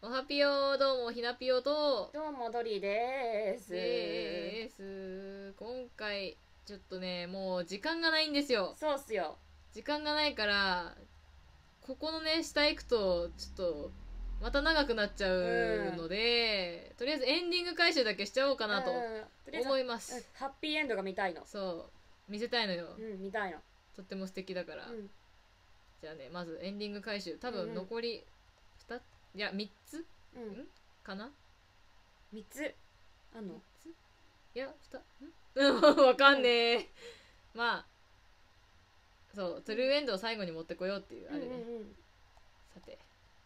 おはぴよ、どうもひなぴよとどうもドリーです。 今回ちょっとね、もう時間がないんですよ。 そうっすよ。 時間がないからここのね下行くとちょっとまた長くなっちゃうので、とりあえずエンディング回収だけしちゃおうかなと思います。 ハッピーエンドが見たいの。 そう見せたいのよ。 見たいの。 とっても素敵だから、じゃあね、まずエンディング回収、多分残り2つ、いや3つ、かな。 3つあんの？ いやわかんねえ。まあそうトゥルーエンドを最後に持ってこようっていうあれね。さて、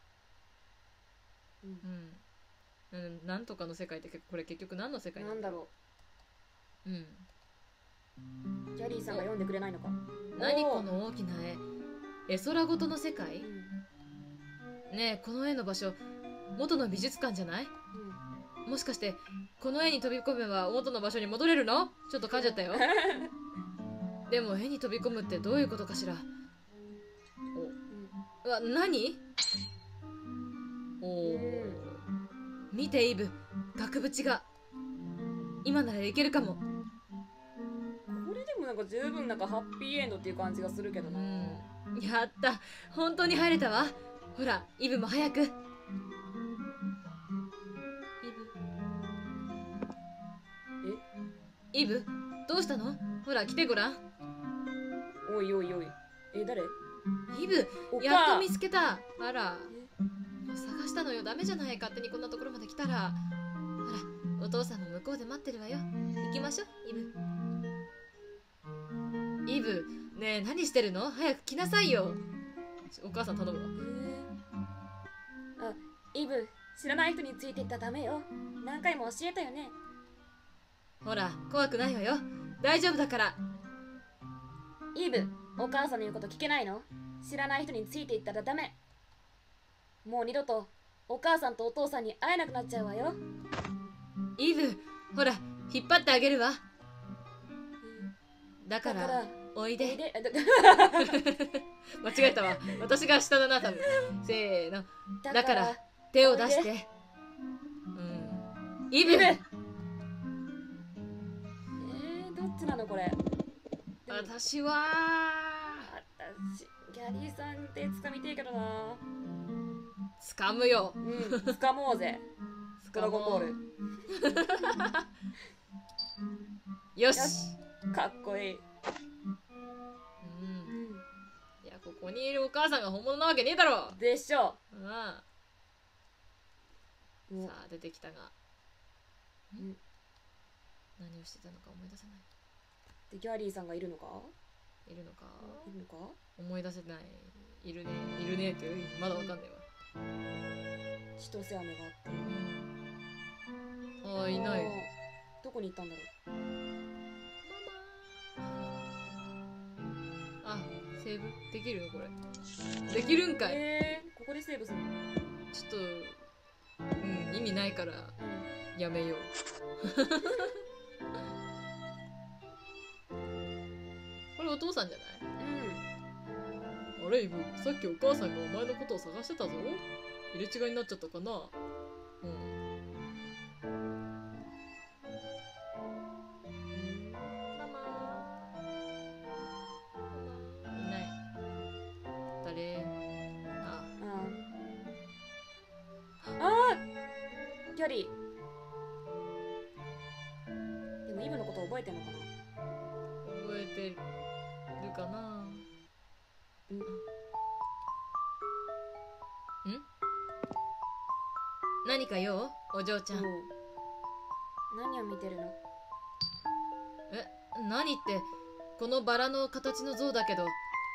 なんとかの世界ってこれ結局何の世界なんだろう。 キャリーさんが読んでくれないのか。 何この大きな絵空ごとの世界。ねえ、この絵の場所元の美術館じゃない？もしかしてこの絵に飛び込めば元の場所に戻れるの？ちょっと噛んじゃったよ。でも絵に飛び込むってどういうことかしら。何？見てイブ、額縁が。今ならいけるかも。 これでもなんか十分なんかハッピーエンドっていう感じがするけどな。 やった、本当に入れたわ。ほらイブも早く。イブ、どうしたの？ほら来てごらん。 おいおいおい、誰？ イブ、やっと見つけた。あら、探したのよ。ダメじゃない、勝手にこんなところまで来たら。ほら、お父さんも向こうで待ってるわよ。行きましょう、イブ。イブ、ねえ、何してるの？早く来なさいよ。お母さん頼むわ。 イブ、知らない人についていったらダメよ。何回も教えたよね。 ほら、怖くないわよ。大丈夫だから。 イブ、お母さんの言うこと聞けないの？知らない人についていったらダメ。もう二度とお母さんとお父さんに会えなくなっちゃうわよ。 イブ、ほら、引っ張ってあげるわ。だからおいで。間違えたわ。私が下だな、多分。せーの。だから手を出して。イブ。 どっちなのこれ。 私はギャリーさんって掴みてえけどな。 掴むよ。 掴もうぜ。ドラゴンボール。 よし。 かっこいい。 いや、ここにいるお母さんが本物なわけねえだろ。 でしょ。 さあ出てきたが、何をしてたのか思い出せない。 でギャリーさんがいるのか？ いるのか？ 思い出せない。いるね。いるねってまだわかんないわ。 千歳飴があって。いない。 どこに行ったんだろう。 セーブできるのこれ。できるんかい。 ここでセーブするの？ ちょっと意味ないからやめよう。これお父さんじゃない？あれイブ、さっきお母さんがお前のことを探してたぞ。入れ違いになっちゃったかな。 ギャリー。でもイブのこと覚えてんのかな？ 覚えてるかな。何か用？お嬢ちゃん。 何を見てるの？ 何って、このバラの形の像だけど、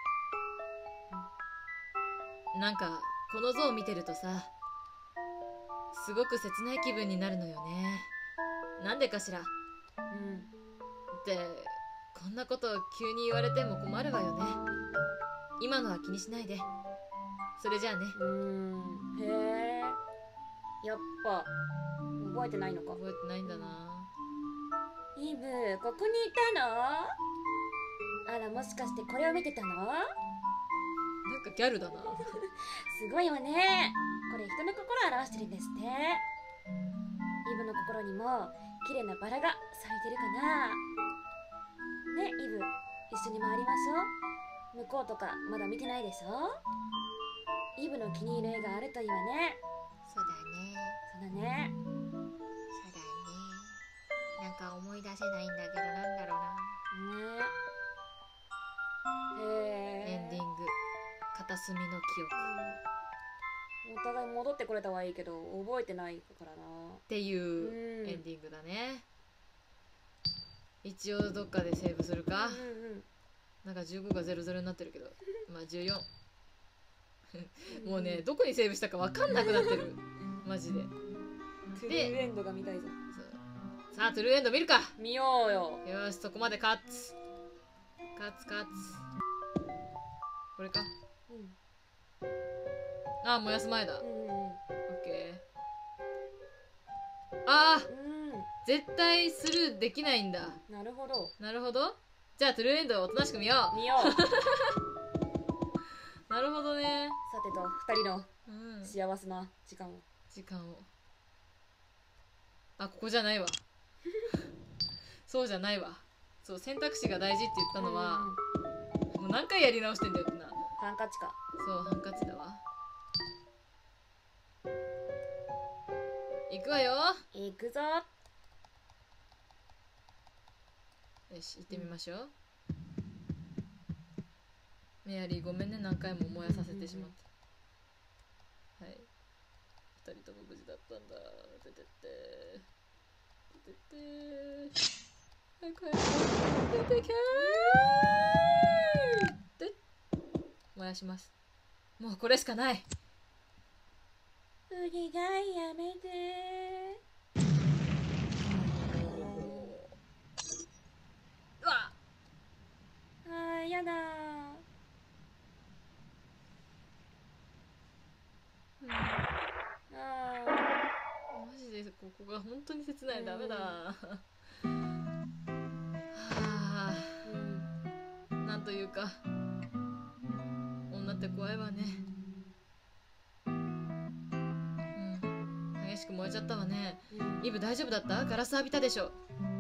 なんかこの像を見てるとさ、すごく切ない気分になるのよね。なんでかしら。で、こんなこと急に言われても困るわよね。今のは気にしないで。それじゃあね。 へえ。やっぱ覚えてないのか。 覚えてないんだな。 イブ、ここにいたの？あら、もしかしてこれを見てたの？なんかギャルだな。 すごいわね。これ人の心を表して祭りですって。イブの心にも綺麗なバラが咲いてるかな。ね、イブ、一緒に回りましょう。向こうとかまだ見てないでしょ。イブの気に入る絵があるといいわね。 そうだね。 そうだね。 そうだね。なんか思い出せないんだけど、なんだろうな。 ね。 エンディング。片隅の記憶。 お互い戻ってこれたはいいけど覚えてないからなっていうエンディングだね。一応どっかでセーブするか。なんか15が00になってるけど、まあ14。もうね、どこにセーブしたか分かんなくなってる。マジで。 トゥルーエンドが見たいぞ。 さあ、トゥルーエンド見るか。 見ようよ。 よし、そこまでカッツ。カツ。これか。ああ、燃やす前だ。オッケー。ああ、絶対スルーできないんだ。 なるほど。 なるほど。じゃあトゥルーエンドをおとなしく見よう。なるほどね。 さてと2人の幸せな時間を。 あ、ここじゃないわ。そうじゃないわ。そう、選択肢が大事って言ったのは、もう何回やり直してんだよってな。 ハンカチか。 そう、ハンカチだわ。行くわよ。 行くぞ。 よし、行ってみましょう。メアリー、ごめんね、何回も燃やさせてしまって。はい。二人とも無事だったんだ。出てって。早く出てけー。で、燃やします。もうこれしかない。 お願いやめて。 うわあーやだマジでここが本当に切ない。ダメだ。はあ、なんというか女って怖いわね。激しく燃えちゃったわね。イブ大丈夫だった？ガラス浴びたでしょ。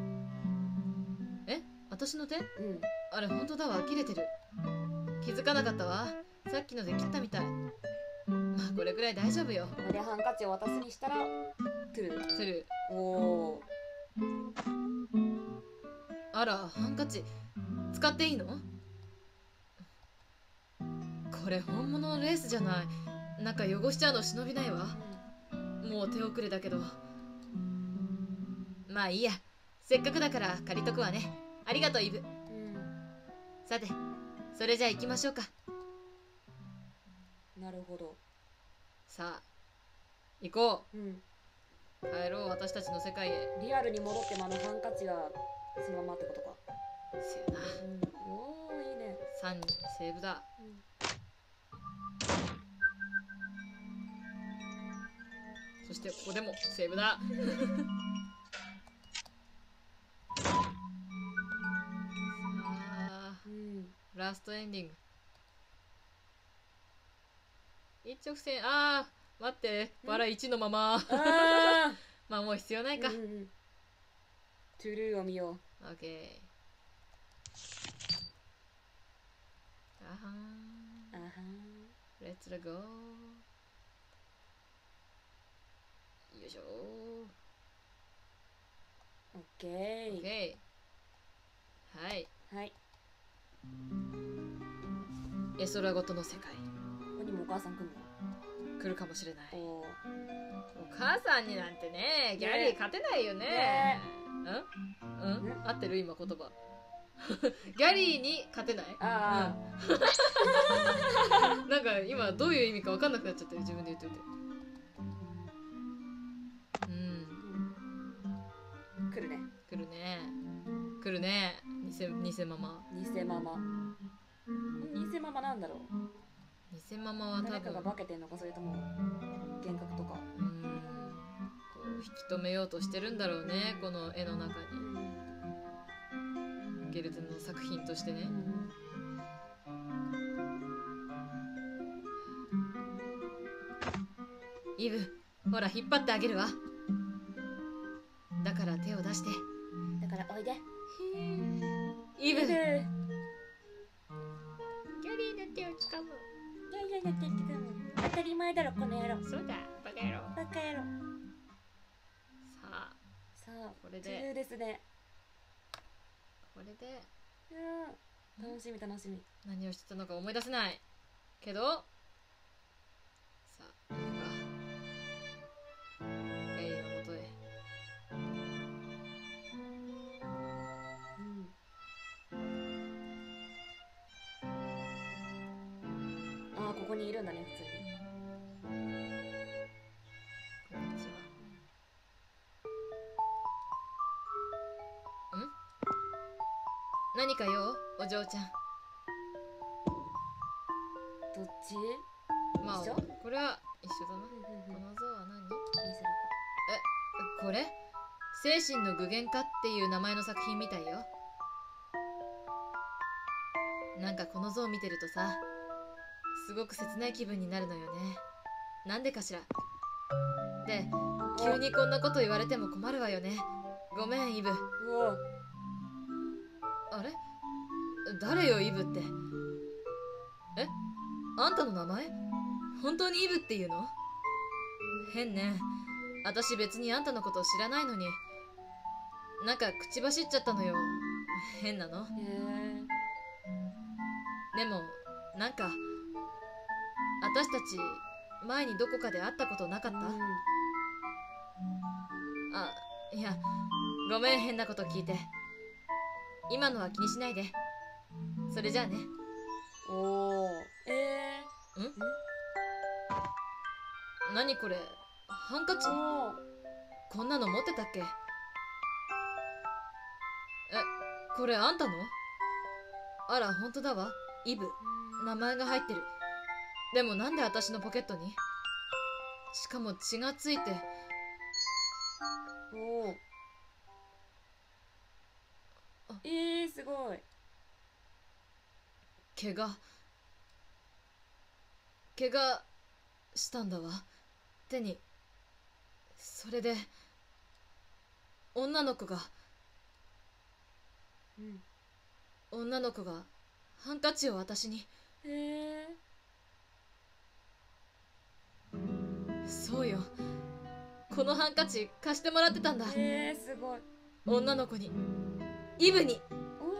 え？私の手？あれ本当だわ、切れてる。気づかなかったわ。さっきので切ったみたい。まあこれくらい大丈夫よ。 これでハンカチを渡すにしたらトゥルー。 トゥルー。おー。あら、ハンカチ使っていいの？これ本物のレースじゃない。なんか汚しちゃうの忍びないわ。もう手遅れだけど。まあいいや、せっかくだから借りとくわね。ありがとうイブ。さて、それじゃあ行きましょうか。 なるほど。 さあ行こう。帰ろう、私たちの世界へ。 リアルに戻ってもハンカチがそのままってことか。 せやな。 おーいいね。 3にセーブだ。そしてここでもセーブだ。ラストエンディング。一直線。ああ、待って、バラ1のまま。まあもう必要ないか。 トゥルーを見よう。 オッケー。あはん。レッツラゴー。よいしょー。オッケー。 オッケー。はい。 はい。 絵空ごとの世界。 ここにもお母さん来るの？ 来るかもしれない。お母さんになんてね、ギャリー勝てないよね。合ってる今言葉。ギャリーに勝てない？なんか今どういう意味か分かんなくなっちゃったよ、自分で言っといて。 来るね。 来るね。偽ママ。 偽ママなんだろう。 偽ママは多分誰かが化けてんのか、それとも幻覚とか。 こう引き止めようとしてるんだろうね、この絵の中に。ゲルテの作品としてね。イブ、 ほら引っ張ってあげるわ。だから手を出して。 だからおいで。 イブ。ギャリーの手をつかむ。いやいやいや、手つかむ。当たり前だろこの野郎。 そうだ、バカ野郎。 バカ野郎。 さあこれでですね。 これで楽しみ楽しみ。 何をしてたのか思い出せないけど、さあ行くか。ギャリーのもとへ。 ああ、ここにいるんだね、普通に。 こんにちは。何か用？お嬢ちゃん。 どっち？ まあ一緒？ これは一緒だな。この像は何？ 見せるこれ？精神の具現化っていう名前の作品みたいよ。なんかこの像を見てるとさ、すごく切ない気分になるのよね。なんでかしら。で、急にこんなこと言われても困るわよね。ごめんイブ。 うわ。 あれ？誰よイブって。あんたの名前？本当にイブっていうの？変ね。私別にあんたのことを知らないのに。なんか口走っちゃったのよ。変なの。でもなんか私たち前にどこかで会ったことなかった？あ、いや、ごめん変なこと聞いて。今のは気にしないで。それじゃあね。 おー。 何これ？ハンカチ？こんなの持ってたっけ？これあんたの？あら、ほんとだわ。イブ。名前が入ってる。でもなんで私のポケットに？しかも血がついて。 おー。すごい。 怪我したんだわ。手に。それで女の子がハンカチを私に。そうよ。このハンカチ貸してもらってたんだ。 すごい。 女の子に。イブに。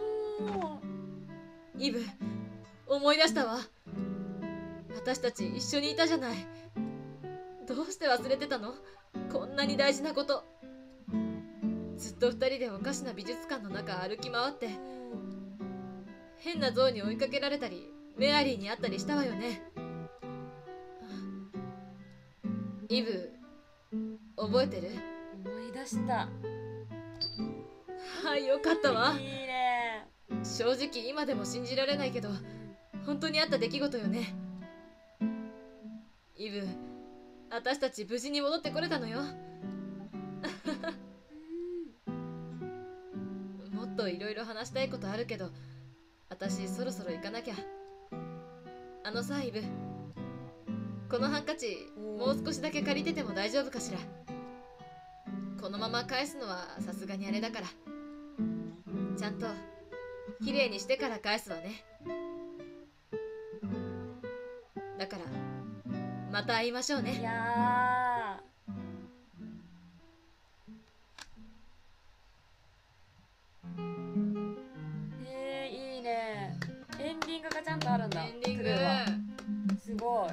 イブ、思い出したわ。私たち一緒にいたじゃない。どうして忘れてたの？こんなに大事なこと。ずっと二人でおかしな美術館の中歩き回って、変な像に追いかけられたり、メアリーに会ったりしたわよね。イブ、覚えてる？ 思い出した。 はい、よかったわ。 いいね。 正直今でも信じられないけど、本当にあった出来事よね。イブ、私たち無事に戻ってこれたのよ。もっといろいろ話したいことあるけど、私そろそろ行かなきゃ。あのさイブ、このハンカチもう少しだけ借りてても大丈夫かしら。このまま返すのはさすがにあれだから、ちゃんときれいにしてから返すわね。だからまた会いましょうね。 いやいいね。エンディングがちゃんとあるんだ。 エンディングすごい。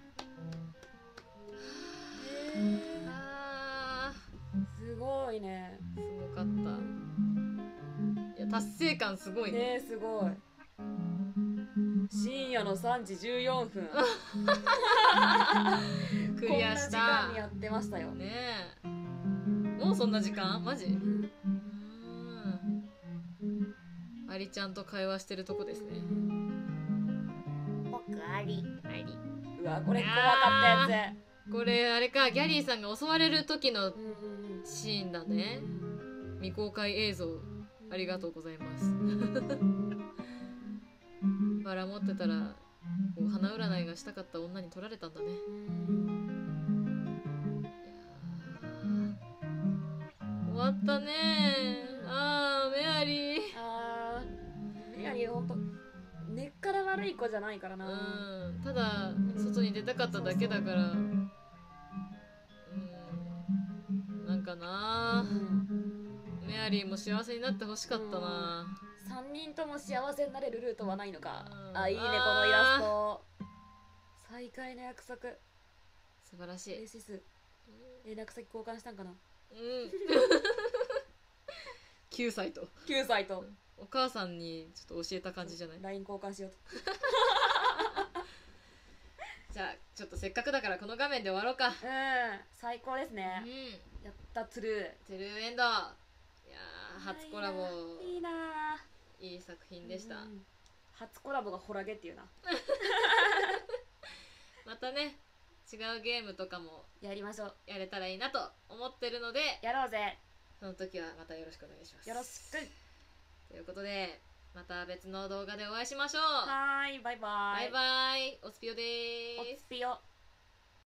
すごいね。 すごかった。いや、達成感すごいね。 すごい。深夜の3時14分。 クリアした。 こんな時間にやってましたよ。 ねえ。もうそんな時間？マジ？アリちゃんと会話してるとこですね。 僕アリ。 うわ、これ怖かったやつ。これあれか、ギャリーさんが襲われる時のシーンだね。未公開映像ありがとうございます。バラ持ってたらこう花占いがしたかった女に取られたんだね。いやわったね。ああ、メアリー。 メアリーほんと根っから悪い子じゃないからな。 ただ外に出たかっただけだから。なんかな、メアリーも幸せになってほしかったな。 3人とも幸せになれるルートはないのか。いいねこのイラスト。再会の約束、 素晴らしい。 レシス連絡先交換したんかな。 9歳とお母さんにちょっと教えた感じじゃない？ LINE 交換しようと。 じゃあちょっとせっかくだからこの画面で終わろうか。 最高ですね。やったトゥルーエンド。いやー、初コラボいいな。 いい作品でした。 初コラボがホラゲっていうな。 またね、違うゲームとかもやりましょう。 やれたらいいなと思ってるので、 やろうぜ。 その時はまたよろしくお願いします。 よろしく。 ということで、また別の動画でお会いしましょう。 はーい、バイバイ。 バイバイ。おつぴよでーす。 おつぴよ。